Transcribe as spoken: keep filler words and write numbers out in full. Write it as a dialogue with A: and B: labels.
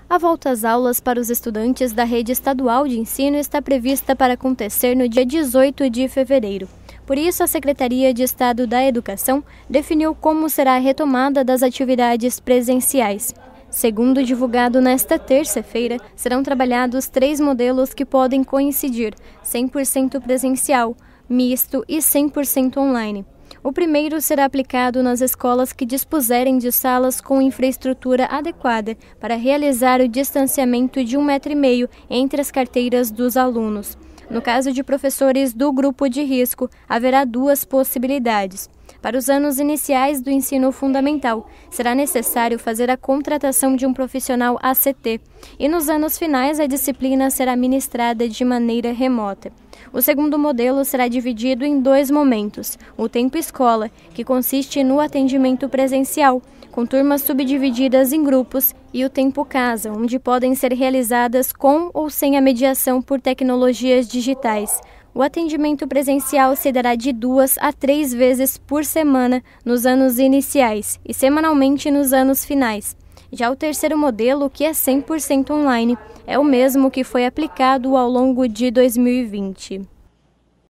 A: A volta às aulas para os estudantes da rede estadual de ensino está prevista para acontecer no dia dezoito de fevereiro. Por isso, a Secretaria de Estado da Educação definiu como será a retomada das atividades presenciais. Segundo divulgado nesta terça-feira, serão trabalhados três modelos que podem coincidir: cem por cento presencial, misto e cem por cento online. O primeiro será aplicado nas escolas que dispuserem de salas com infraestrutura adequada para realizar o distanciamento de um metro e meio entre as carteiras dos alunos. No caso de professores do grupo de risco, haverá duas possibilidades. Para os anos iniciais do ensino fundamental, será necessário fazer a contratação de um profissional A C T, e nos anos finais a disciplina será ministrada de maneira remota. O segundo modelo será dividido em dois momentos: o tempo escola, que consiste no atendimento presencial, com turmas subdivididas em grupos, e o tempo casa, onde podem ser realizadas com ou sem a mediação por tecnologias digitais. O atendimento presencial se dará de duas a três vezes por semana nos anos iniciais e semanalmente nos anos finais. Já o terceiro modelo, que é cem por cento online, é o mesmo que foi aplicado ao longo de dois mil e vinte.